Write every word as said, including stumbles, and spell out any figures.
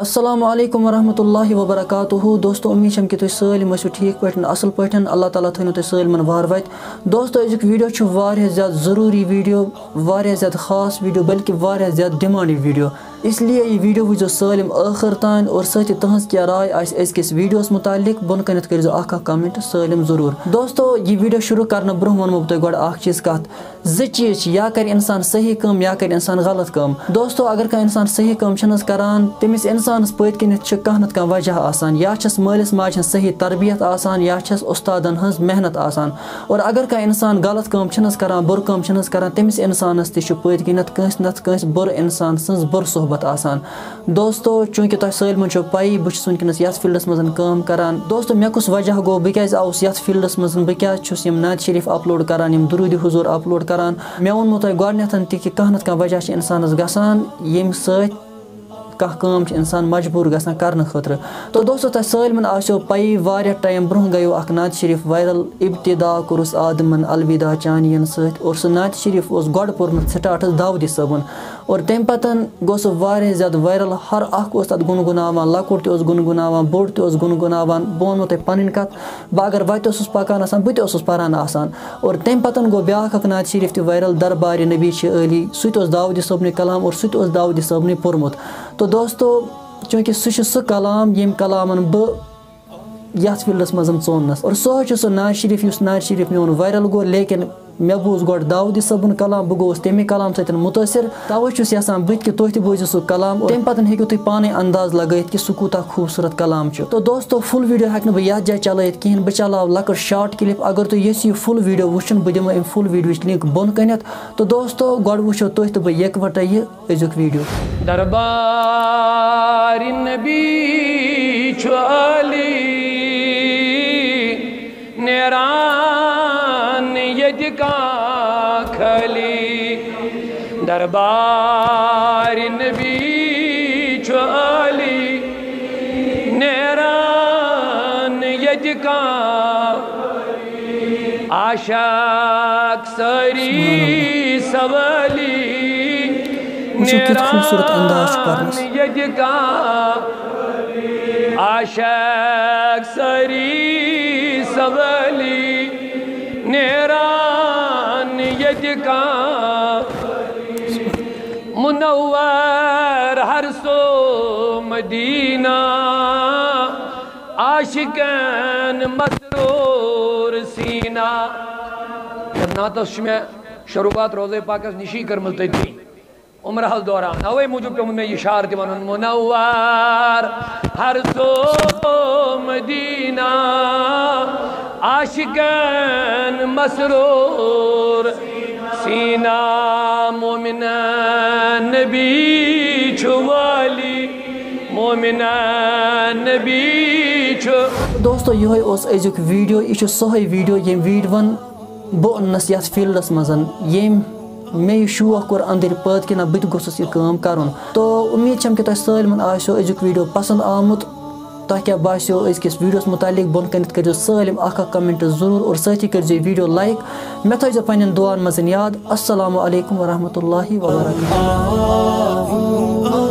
السلام علیکم ورحمۃ اللہ وبرکاتہ دوستو امید چھم کہ تُہۍ سٲلِم ٲسِو ٹھیٖک پٲٹھۍ اصل پٲٹھۍ اللہ تعالیٰ تھٲینو تُہۍ سٲلمن وار وتہِ دوستو أزیُک ویٖڈیو چھُ واریاہ زیادٕ ضروٗری ویٖڈیو واریاہ زیادٕ خاص ویٖڈیو بلکہِ واریاہ زیادٕ ڈِمانڈِڈ ویٖڈیو اس لیے یہ ویٖڈیو وٕچھزیو سٲلِم ٲخر تانۍ اور سۭتی تُہنٛز کیٛاہ راے آسہِ أزکِس ویٖڈیوَس مُتعلِق بۄنہٕ کَنٮ۪تھ کٔرۍزیو اکھ اکھ کمنٹ سٲلِم ضروٗر دوستو یہِ ویٖڈیو شروٗع کرنہٕ برونٛہہ وَنہو بہٕ تۄہہِ گۄڈٕ اکھ چیٖز کتھ زٕ چیٖز چھِ یا کرِ اِنسان صحیح کٲم یا کرِ اِنسان غلط کٲم دوستو اگر کانٛہہ اِنسان صحیح کٲم چھُنہٕ حظ کران تٔمِس اِنسانس پٔتۍ کِنٮ۪تھ چھِ کانٛہہ نتہٕ کانٛہہ وجہ آسان یا چھس مٲلِس ماجہِ ہٕنٛز صحیح تربیت آسان یا چھس اُستادن ہٕنٛز محنت آسان اور اگر کانٛہہ اِنسان غلط کٲم چھُنہٕ حظ کران بُرٕ کٲم چھُنہٕ حظ کران تٔمِس اِنسانس تہِ چھُ پٔتۍ کِنٮ۪تھ کٲنٛسہِ نتہٕ کٲنٛسہِ بُرٕ اِنسان سٕنٛز بُرٕ صحبت آسان دوستو چوٗنٛکہِ تۄہہِ سٲلمن چھو پَیی بہٕ چھُس وٕنکٮ۪نس یتھ فیٖلڈس منٛز کٲم کران دوستو مےٚ کُس وجہ گوٚو بہٕ کیازِ آوُس یتھ فیٖلڈس منٛز بہٕ کیازِ چھُس یِم نعتِ شریٖف اپلوڈ کران یِم درود حضوٗر اپلوڈ کران مےٚ ووٚنمو تۄہہِ گۄڈنٮ۪تھ تہِ کہِ کانٛہہ نتہٕ کانٛہہ وجہ چھِ انسانس گژھان ییٚمہِ سۭتۍ کانٛہہ کٲم چھِ اِنسان مجبوٗر گژھان کرنہٕ خٲطرٕ تو دوستو تۄہہِ سٲلمن آسیو پَیی واریاہ ٹایم برونٛہہ گٔیو اکھ نعتِ شریٖف وایرل ابتدا کوٚرُس آدمن الوداع چانین سۭتۍ اور سُہ نعتِ شریٖف اوس گۄڈٕ پوٚرمُت سٹاٹ حظ داودی صٲبن اور تمہِ پتہٕ گوٚو سُہ واریاہ زیادٕ وایرل ہر اکھ اوس تتھ گُنگُناوان لۄکُٹ تہِ اوس گُنگُناوان بوٚڑ تہِ اوس گُنگُناوان بہٕ وَنمو تۄہہِ پنٕنۍ کتھ بہٕ اگر وتہِ اوسُس پکان آسان بہٕ تہِ اوسُس پران آسان اور تمہِ پتہٕ گوٚو بیاکھ اکھ نعتِ شریٖف تہِ وایرل دربارِ نبی چھِ عٲلی سُہ تہِ اوس داودی صٲبنٕے کلام اور سُہ تہِ اوس داودی صٲبنٕے پوٚرمُت تو دوستو چوٗنٛکہِ سُہ چھُ سُہ کلام ییٚمہِ کلامن بہٕ یتھ فیٖلڈس منٛز ژوٚننس اور سُہ حظ چھُ سُہ نعتِ شریٖف یُس نعتِ شریٖف میون وایرل گوٚو لیکن مےٚ بوٗز گۄڈٕ داودی صٲبُن کلام بہٕ گوٚوُس تَمے کلام سۭتۍ مُتٲثر تَوَے چھُس یژھان بہٕ تہِ کہِ تُہۍ تہِ بوٗزِو سُہ کلام تمہِ پتہٕ ہیٚکِو تُہۍ پانے انداز لگٲیِتھ کہِ سُہ کوٗتاہ خوٗبصوٗرت کلام چھُ تو دوستو فُل ویٖڈیو ہٮ۪کہٕ نہٕ بہٕ یتھ جایہِ چلٲیِتھ کِہیٖنۍ بہٕ چلاو لۄکٕٹ شاٹ کلِپ اگر تُہۍ یژھِو فُل ویٖڈیو وٕچھُن بہٕ دِمو امہِ فُل ویٖڈیوٕچ لِنک بۄنہٕ کَنٮ۪تھ تو دوستو گۄڈٕ وٕچھو تُہۍ تہٕ بہٕ یِکوَٹے یہِ أزیُک ویٖڈیو دربارِ نبی چھُ عالی نیران ییٚتہِ کانٛہہ خٲلی دربارِ نبی چھُ عالی نیران ییٚتہِ کانٛہہ عاشق سٲری سوالی نیران ییٚتہِ کانٛہہ عاشق سٲری سوالی نیران ییٚتہِ کانٛہہ منور ہر سو مدینہ عاشقن مسرور سیٖنہ نعتس چھُ مےٚ شروعات روضے پاکس نِشی کٔرمٕژ تٔتی عمرہس دوران اوے موٗجوٗب پیوٚمُت مےٚ یہِ شعر تہِ وَنُن منور ہر سو مدینہ عاشقن مسرور سیٖنہ مومنن نبی چھُ والی مومنن نبی چھُ دوستو یِہوے اوس أزیُک ویٖڈیو یہِ چھُ سُہے ویٖڈیو ییٚمہِ ویٖڈیوَن بہٕ اوٚننَس یتھ فیٖلڈس منٛز ییٚمۍ مےٚ یہِ شوق کوٚر أنٛدٕرۍ پٲدٕ کہِ نہ بہٕ تہِ گوٚژھُس یہِ کٲم کرُن تو اُمید چھم کہِ تۄہہِ سٲلمن آسیو أزیُک ویٖڈیو پسنٛد آمُت تۄہہِ کیٛاہ باسیو أزکِس ویٖڈیوَس مُتعلِق بۄنہٕ کَنٮ۪تھ کٔرۍزیو سٲلِم اکھ اکھ کمنٹ ضروٗر اور سۭتی کٔرۍزیو یہِ ویٖڈیو لایک مےٚ تھٲیزیو پننٮ۪ن دُعاہن منٛز یاد السلام علیکم ورحمۃ اللہ وبرکاتہ